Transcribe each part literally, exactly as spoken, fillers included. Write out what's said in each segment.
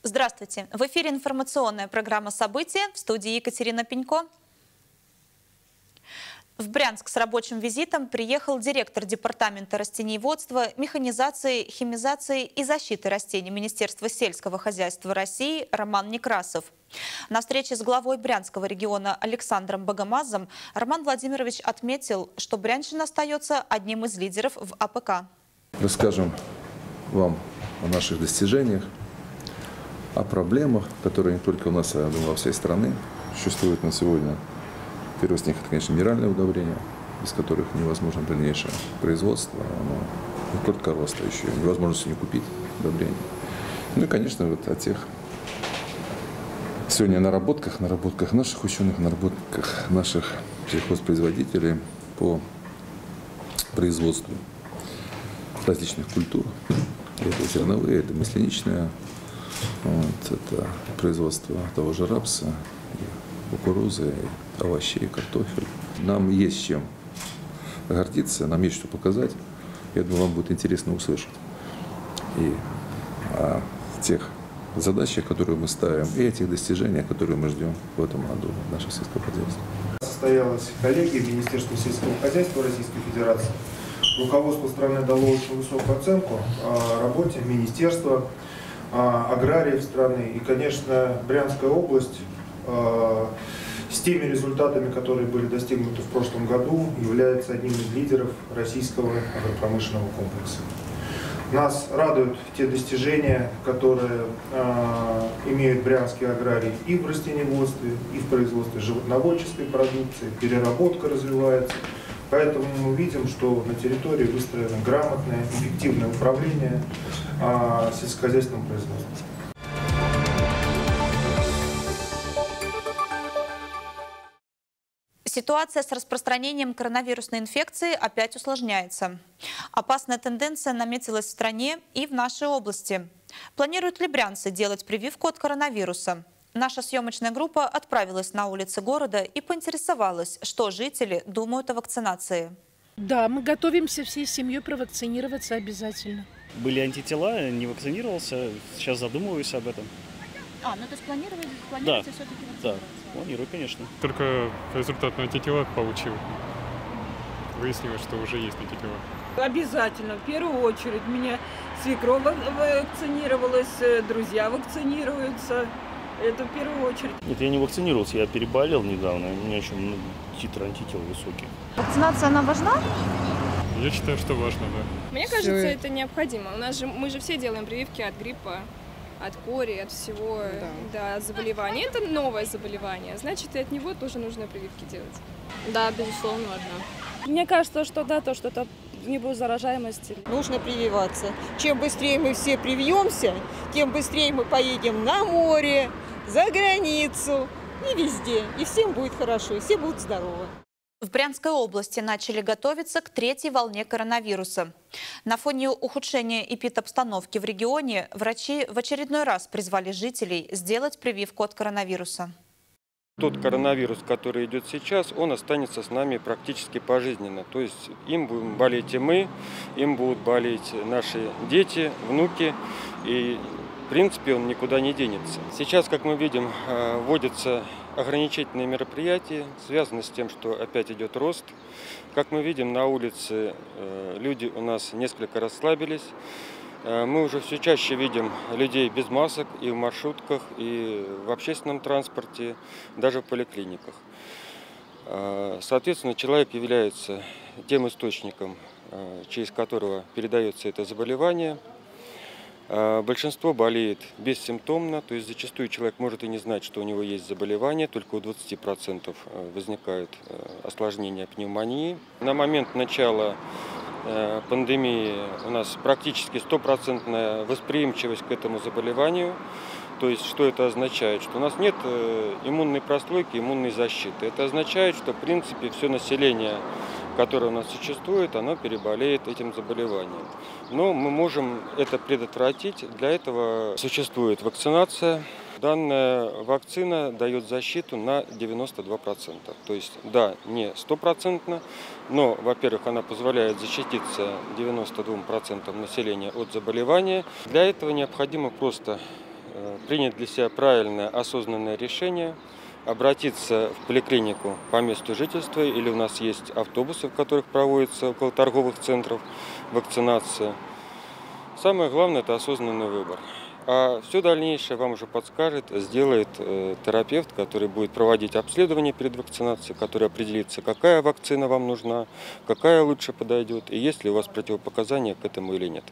Здравствуйте! В эфире информационная программа «События», в студии Екатерина Пенько. В Брянск с рабочим визитом приехал директор Департамента растениеводства, механизации, химизации и защиты растений Министерства сельского хозяйства России Роман Некрасов. На встрече с главой Брянского региона Александром Богомазом Роман Владимирович отметил, что Брянщина остается одним из лидеров в А П К. Расскажем вам о наших достижениях, о проблемах, которые не только у нас, а во всей стране существуют на сегодня. Первое из них – это, конечно, минеральные удобрения, без которых невозможно дальнейшее производство, оно не только роста, еще и невозможность не купить удобрения. Ну и, конечно, вот о тех сегодня наработках, наработках наших ученых, наработках наших сельхозпроизводителей по производству различных культур. Это зерновые, это масляничные, вот, это производство того же рапса, кукурузы, овощей, картофель. Нам есть чем гордиться, нам есть что показать. Я думаю, вам будет интересно услышать и о тех задачах, которые мы ставим, и о тех достижениях, которые мы ждем в этом году в нашем сельском хозяйстве. Состоялась коллегия Министерства сельского хозяйства Российской Федерации. Руководство страны дало очень высокую оценку работе министерства, аграриев страны. И, конечно, Брянская область с теми результатами, которые были достигнуты в прошлом году, является одним из лидеров российского агропромышленного комплекса. Нас радуют те достижения, которые э, имеют брянские аграрии и в растениеводстве, и в производстве животноводческой продукции, переработка развивается. Поэтому мы видим, что на территории выстроено грамотное, эффективное управление э, сельскохозяйственным производством. Ситуация с распространением коронавирусной инфекции опять усложняется. Опасная тенденция наметилась в стране и в нашей области. Планируют ли брянцы делать прививку от коронавируса? Наша съемочная группа отправилась на улицы города и поинтересовалась, что жители думают о вакцинации. Да, мы готовимся всей семьей провакцинироваться обязательно. Были антитела, не вакцинировался, сейчас задумываюсь об этом. А, ну то есть планировали, планируете да. все-таки Да, вакцинироваться? планирую, конечно. Только результат на антитела получил. Выяснилось, что уже есть антитела. Обязательно, в первую очередь. У меня свекровь вакцинировалась, друзья вакцинируются. Это в первую очередь. Нет, я не вакцинировался, я переболел недавно. У меня еще титр антител высокий. Вакцинация, она важна? Я считаю, что важно, да. Мне кажется, это необходимо. У нас же, мы же все делаем прививки от гриппа, от кори, от всего да. Да, заболевания. Это новое заболевание, значит, и от него тоже нужно прививки делать. Да, безусловно, важно. Мне кажется, что да, то, что это не будет заражаемости. Нужно прививаться. Чем быстрее мы все привьемся, тем быстрее мы поедем на море, за границу и везде. И всем будет хорошо, и все будут здоровы. В Брянской области начали готовиться к третьей волне коронавируса. На фоне ухудшения эпидобстановки в регионе врачи в очередной раз призвали жителей сделать прививку от коронавируса. Тот коронавирус, который идет сейчас, он останется с нами практически пожизненно. То есть им будем болеть и мы, им будут болеть наши дети, внуки. И в принципе он никуда не денется. Сейчас, как мы видим, вводятся ограничительные мероприятия, связанные с тем, что опять идет рост. Как мы видим, на улице люди у нас несколько расслабились. Мы уже все чаще видим людей без масок и в маршрутках, и в общественном транспорте, даже в поликлиниках. Соответственно, человек является тем источником, через которого передается это заболевание. Большинство болеет бессимптомно, то есть зачастую человек может и не знать, что у него есть заболевание, только у двадцати процентов возникают осложнения пневмонии. На момент начала пандемии у нас практически стопроцентная восприимчивость к этому заболеванию. То есть что это означает? Что у нас нет иммунной прослойки, иммунной защиты. Это означает, что в принципе все население, которое у нас существует, оно переболеет этим заболеванием. Но мы можем это предотвратить. Для этого существует вакцинация. Данная вакцина дает защиту на девяносто два процента. То есть, да, не стопроцентно, но, во-первых, она позволяет защититься девяноста двум процентам населения от заболевания. Для этого необходимо просто принять для себя правильное осознанное решение, обратиться в поликлинику по месту жительства, или у нас есть автобусы, в которых проводится около торговых центров вакцинация. Самое главное – это осознанный выбор. А все дальнейшее вам уже подскажет, сделает э, терапевт, который будет проводить обследование перед вакцинацией, который определится, какая вакцина вам нужна, какая лучше подойдет, и есть ли у вас противопоказания к этому или нет.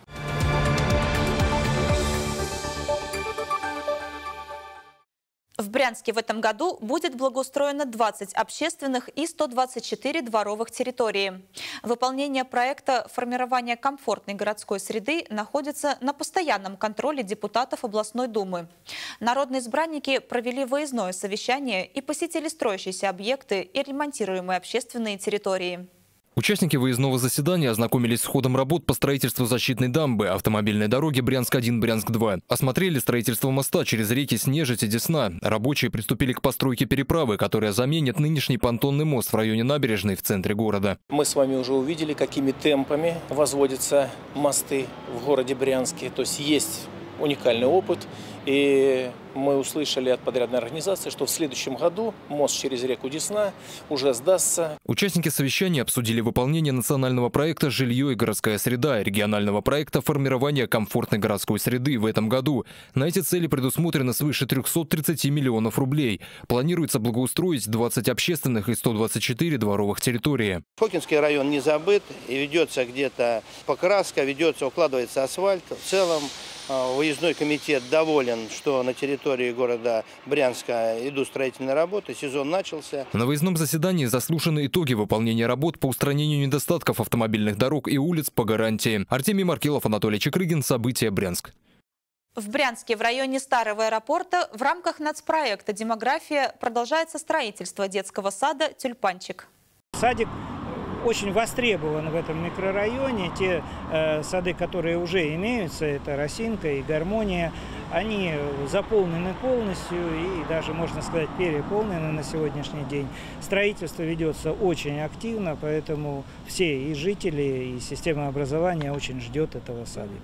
В Брянске в этом году будет благоустроено двадцать общественных и сто двадцать четыре дворовых территорий. Выполнение проекта формирования комфортной городской среды находится на постоянном контроле депутатов областной думы. Народные избранники провели выездное совещание и посетили строящиеся объекты и ремонтируемые общественные территории. Участники выездного заседания ознакомились с ходом работ по строительству защитной дамбы, автомобильной дороги Брянск один, Брянск два. Осмотрели строительство моста через реки Снежить и Десна. Рабочие приступили к постройке переправы, которая заменит нынешний понтонный мост в районе набережной в центре города. Мы с вами уже увидели, какими темпами возводятся мосты в городе Брянске. То есть есть уникальный опыт. И мы услышали от подрядной организации, что в следующем году мост через реку Десна уже сдастся. Участники совещания обсудили выполнение национального проекта «Жилье и городская среда» и регионального проекта формирования комфортной городской среды в этом году. На эти цели предусмотрено свыше трёхсот тридцати миллионов рублей. Планируется благоустроить двадцать общественных и сто двадцать четыре дворовых территории. Фокинский район не забыт, и ведется где-то покраска, ведется, укладывается асфальт. В целом выездной комитет доволен, что на территории города Брянска идут строительные работы, сезон начался. На выездном заседании заслушаны итоги выполнения работ по устранению недостатков автомобильных дорог и улиц по гарантии. Артемий Маркелов, Анатолий Чекрыгин. События, Брянск. В Брянске в районе старого аэропорта в рамках нацпроекта «Демография» продолжается строительство детского сада «Тюльпанчик». Садик очень востребован в этом микрорайоне. Те э, сады, которые уже имеются, это Росинка и Гармония, они заполнены полностью и даже, можно сказать, переполнены на сегодняшний день. Строительство ведется очень активно, поэтому все и жители, и система образования очень ждет этого садика.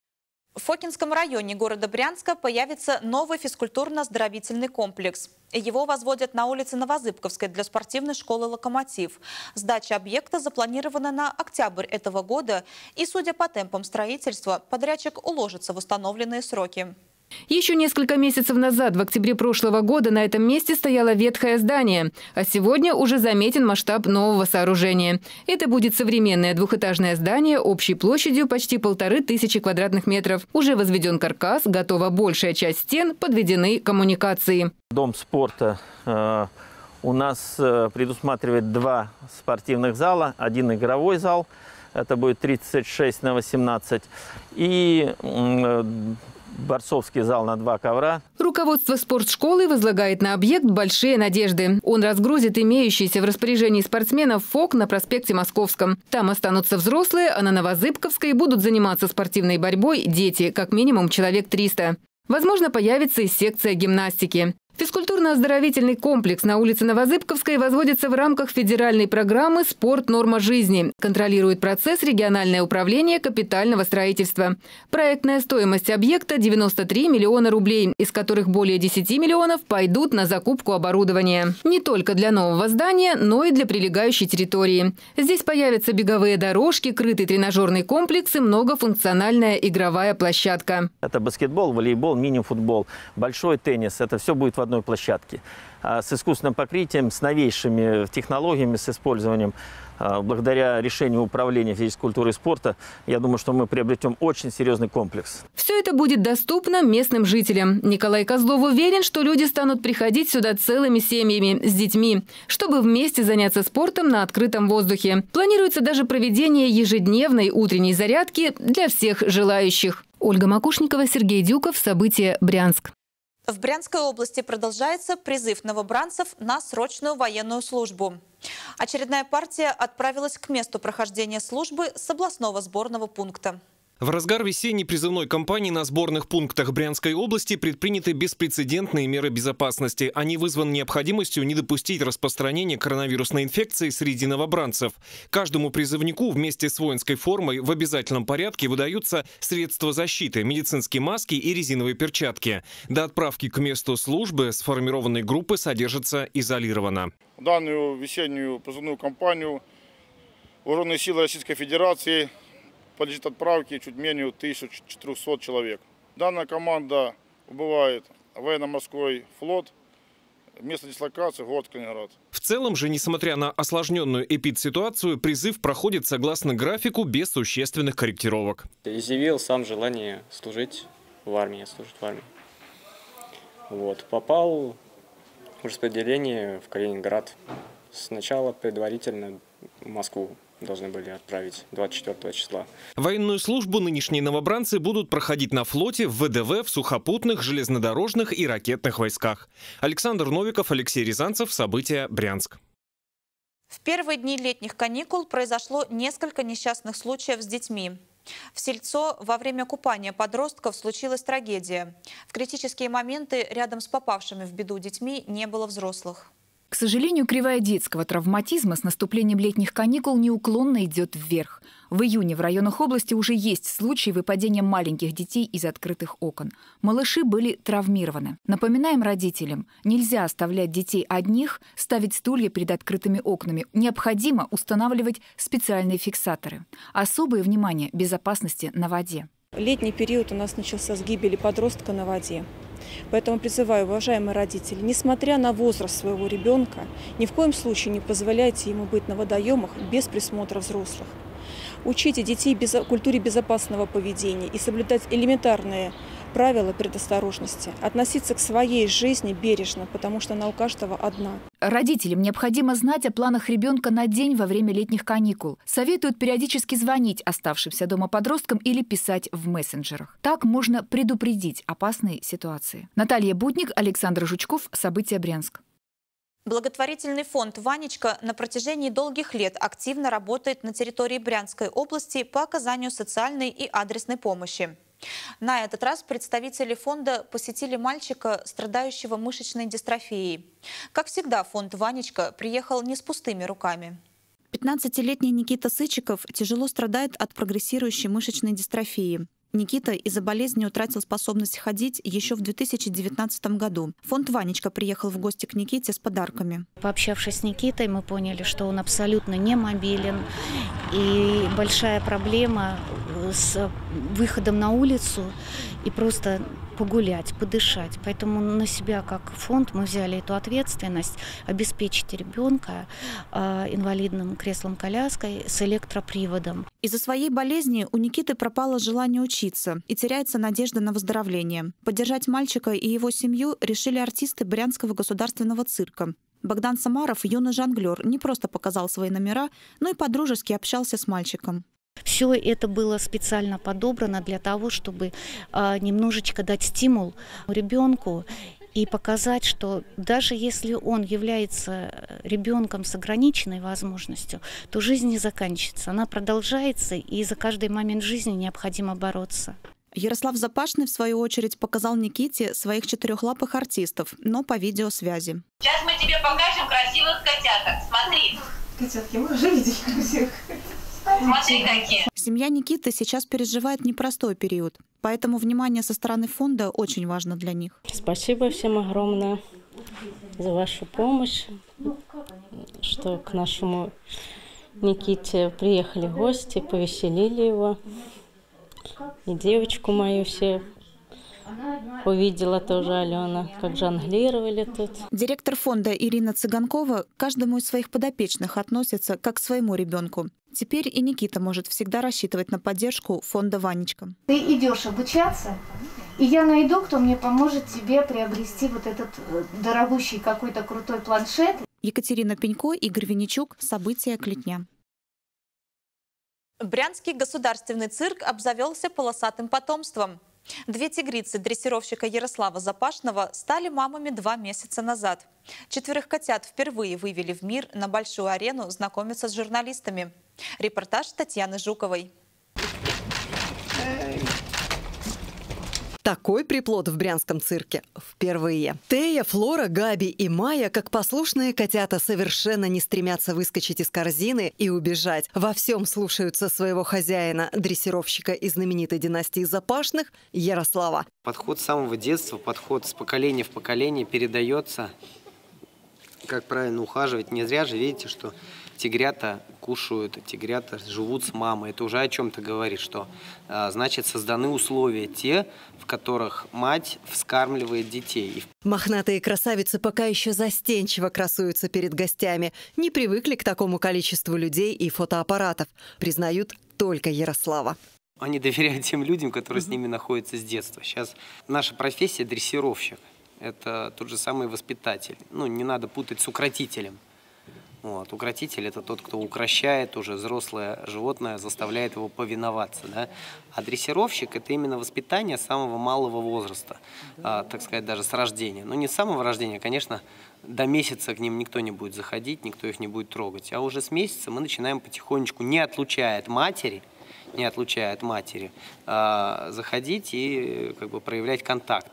В Фокинском районе города Брянска появится новый физкультурно-оздоровительный комплекс. Его возводят на улице Новозыбковской для спортивной школы «Локомотив». Сдача объекта запланирована на октябрь этого года, и, судя по темпам строительства, подрядчик уложится в установленные сроки. Еще несколько месяцев назад, в октябре прошлого года, на этом месте стояло ветхое здание, а сегодня уже заметен масштаб нового сооружения. Это будет современное двухэтажное здание общей площадью почти полторы тысячи квадратных метров. Уже возведен каркас, готова большая часть стен, подведены коммуникации. Дом спорта э, у нас э, предусматривает два спортивных зала, один игровой зал, это будет тридцать шесть на восемнадцать, и э, борцовский зал на два ковра. Руководство спортшколы возлагает на объект большие надежды. Он разгрузит имеющиеся в распоряжении спортсменов ФОК на проспекте Московском. Там останутся взрослые, а на Новозыбковской будут заниматься спортивной борьбой дети, как минимум человек триста. Возможно, появится и секция гимнастики. Физкультурно-оздоровительный комплекс на улице Новозыбковской возводится в рамках федеральной программы «Спорт. Норма жизни». Контролирует процесс региональное управление капитального строительства. Проектная стоимость объекта – девяносто три миллиона рублей, из которых более десяти миллионов пойдут на закупку оборудования. Не только для нового здания, но и для прилегающей территории. Здесь появятся беговые дорожки, крытый тренажерный комплекс и многофункциональная игровая площадка. Это баскетбол, волейбол, мини-футбол, большой теннис. Это все будет в одной площадке. С искусственным покрытием, с новейшими технологиями, с использованием, благодаря решению управления физической культуры и спорта, я думаю, что мы приобретем очень серьезный комплекс. Все это будет доступно местным жителям. Николай Козлов уверен, что люди станут приходить сюда целыми семьями, с детьми, чтобы вместе заняться спортом на открытом воздухе. Планируется даже проведение ежедневной утренней зарядки для всех желающих. Ольга Макушникова, Сергей Дюков. События, Брянск. В Брянской области продолжается призыв новобранцев на срочную военную службу. Очередная партия отправилась к месту прохождения службы с областного сборного пункта. В разгар весенней призывной кампании на сборных пунктах Брянской области предприняты беспрецедентные меры безопасности. Они вызваны необходимостью не допустить распространения коронавирусной инфекции среди новобранцев. Каждому призывнику вместе с воинской формой в обязательном порядке выдаются средства защиты, медицинские маски и резиновые перчатки. До отправки к месту службы сформированные группы содержатся изолированно. Данную весеннюю призывную кампанию Вооруженные силы Российской Федерации подлежит отправке чуть менее тысячи четырёхсот человек. Данная команда убывает в военно-морской флот. Место дислокации – город Калининград. В целом же, несмотря на осложненную эпидситуацию, призыв проходит согласно графику без существенных корректировок. Изъявил сам желание служить в армии, служить в армии. Вот. Попал в распределение в Калининград. Сначала предварительно в Москву должны были отправить двадцать четвёртого числа. Военную службу нынешние новобранцы будут проходить на флоте, в вэ дэ вэ, в сухопутных, железнодорожных и ракетных войсках. Александр Новиков, Алексей Рязанцев. События. Брянск. В первые дни летних каникул произошло несколько несчастных случаев с детьми. В Сельцо во время купания подростков случилась трагедия. В критические моменты рядом с попавшими в беду детьми не было взрослых. К сожалению, кривая детского травматизма с наступлением летних каникул неуклонно идет вверх. В июне в районах области уже есть случаи выпадения маленьких детей из открытых окон. Малыши были травмированы. Напоминаем родителям, нельзя оставлять детей одних, ставить стулья перед открытыми окнами. Необходимо устанавливать специальные фиксаторы. Особое внимание безопасности на воде. Летний период у нас начался с гибели подростка на воде. Поэтому призываю, уважаемые родители, несмотря на возраст своего ребенка, ни в коем случае не позволяйте ему быть на водоемах без присмотра взрослых. Учите детей без... культуре безопасного поведения и соблюдать элементарные правила предосторожности. Относиться к своей жизни бережно, потому что она у каждого одна. Родителям необходимо знать о планах ребенка на день во время летних каникул. Советуют периодически звонить оставшимся дома подросткам или писать в мессенджерах. Так можно предупредить опасные ситуации. Наталья Будник, Александр Жучков. События. Брянск. Благотворительный фонд «Ванечка» на протяжении долгих лет активно работает на территории Брянской области по оказанию социальной и адресной помощи. На этот раз представители фонда посетили мальчика, страдающего мышечной дистрофией. Как всегда, фонд «Ванечка» приехал не с пустыми руками. пятнадцатилетний Никита Сычиков тяжело страдает от прогрессирующей мышечной дистрофии. Никита из-за болезни утратил способность ходить еще в две тысячи девятнадцатом году. Фонд «Ванечка» приехал в гости к Никите с подарками. Пообщавшись с Никитой, мы поняли, что он абсолютно не мобилен. И большая проблема с выходом на улицу и просто погулять, подышать. Поэтому на себя, как фонд, мы взяли эту ответственность обеспечить ребенка э, инвалидным креслом-коляской с электроприводом. Из-за своей болезни у Никиты пропало желание учиться и теряется надежда на выздоровление. Поддержать мальчика и его семью решили артисты Брянского государственного цирка. Богдан Самаров, юный жонглер, не просто показал свои номера, но и подружески общался с мальчиком. Все это было специально подобрано для того, чтобы э, немножечко дать стимул ребенку и показать, что даже если он является ребенком с ограниченной возможностью, то жизнь не заканчивается, она продолжается, и за каждый момент жизни необходимо бороться. Ярослав Запашный, в свою очередь, показал Никите своих четырехлапых артистов, но по видеосвязи. Сейчас мы тебе покажем красивых котяток. Смотри. Котятки, мы уже видели красивых. Смотри, какие. Семья Никиты сейчас переживает непростой период, поэтому внимание со стороны фонда очень важно для них. Спасибо всем огромное за вашу помощь, что к нашему Никите приехали гости, повеселили его. И девочку мою все увидела тоже Алена, как жонглировали тут. Директор фонда Ирина Цыганкова к каждому из своих подопечных относится как к своему ребенку. Теперь и Никита может всегда рассчитывать на поддержку фонда «Ванечка». Ты идешь обучаться, и я найду, кто мне поможет тебе приобрести вот этот дорогущий какой-то крутой планшет. Екатерина Пенько, Игорь Винничук. События. Клетня. Брянский государственный цирк обзавелся полосатым потомством. Две тигрицы дрессировщика Ярослава Запашного стали мамами два месяца назад. Четверых котят впервые вывели в мир на большую арену знакомиться с журналистами. Репортаж Татьяны Жуковой. Такой приплод в брянском цирке впервые. Тея, Флора, Габи и Майя, как послушные котята, совершенно не стремятся выскочить из корзины и убежать. Во всем слушаются своего хозяина, дрессировщика из знаменитой династии Запашных Ярослава. Подход с самого детства, подход с поколения в поколение передается, как правильно ухаживать. Не зря же видите, что тигрята кушают, тигрята живут с мамой. Это уже о чем-то говорит, что значит созданы условия те, в которых мать вскармливает детей. Мохнатые красавицы пока еще застенчиво красуются перед гостями. Не привыкли к такому количеству людей и фотоаппаратов, признают только Ярослава. Они доверяют тем людям, которые с ними находятся с детства. Сейчас наша профессия дрессировщик. Это тот же самый воспитатель. Ну, не надо путать с укротителем. Вот. Укротитель – это тот, кто укрощает уже взрослое животное, заставляет его повиноваться. Да? А дрессировщик – это именно воспитание самого малого возраста, а, так сказать, даже с рождения. Но не с самого рождения, конечно, до месяца к ним никто не будет заходить, никто их не будет трогать. А уже с месяца мы начинаем потихонечку, не отлучая от матери, не отлучая от матери, а, заходить и как бы проявлять контакт.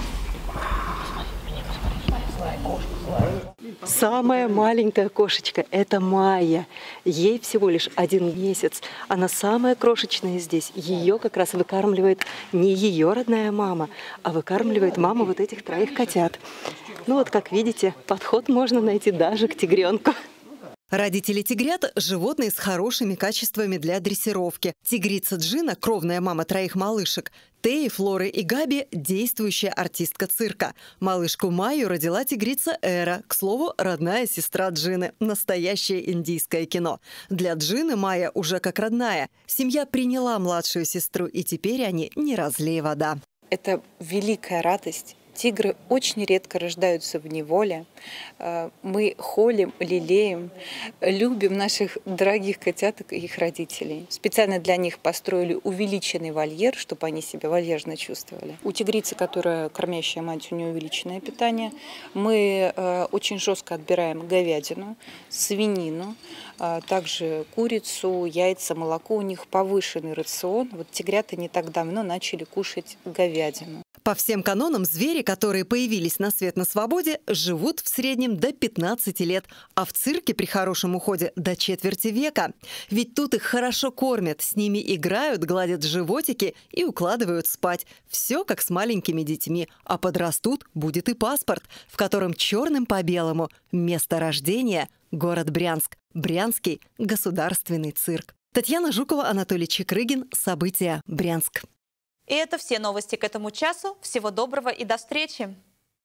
Самая маленькая кошечка – это Майя. Ей всего лишь один месяц. Она самая крошечная здесь. Ее как раз выкармливает не ее родная мама, а выкармливает мама вот этих троих котят. Ну вот, как видите, подход можно найти даже к тигренку. Родители тигрят – животные с хорошими качествами для дрессировки. Тигрица Джина – кровная мама троих малышек. Теи, Флоры и Габи – действующая артистка цирка. Малышку Майю родила тигрица Эра. К слову, родная сестра Джины. Настоящее индийское кино. Для Джины Майя уже как родная. Семья приняла младшую сестру, и теперь они не разлей вода. Это великая радость. Тигры очень редко рождаются в неволе. Мы холим, лелеем, любим наших дорогих котяток и их родителей. Специально для них построили увеличенный вольер, чтобы они себя вальяжно чувствовали. У тигрицы, которая кормящая мать, у нее увеличенное питание. Мы очень жестко отбираем говядину, свинину, также курицу, яйца, молоко. У них повышенный рацион. Вот тигрята не так давно начали кушать говядину. По всем канонам звери, которые появились на свет на свободе, живут в среднем до пятнадцати лет, а в цирке при хорошем уходе до четверти века. Ведь тут их хорошо кормят, с ними играют, гладят животики и укладывают спать. Все как с маленькими детьми. А подрастут, будет и паспорт, в котором черным по белому место рождения – город Брянск. Брянский государственный цирк. Татьяна Жукова, Анатолий Чекрыгин. События. Брянск. И это все новости к этому часу. Всего доброго и до встречи!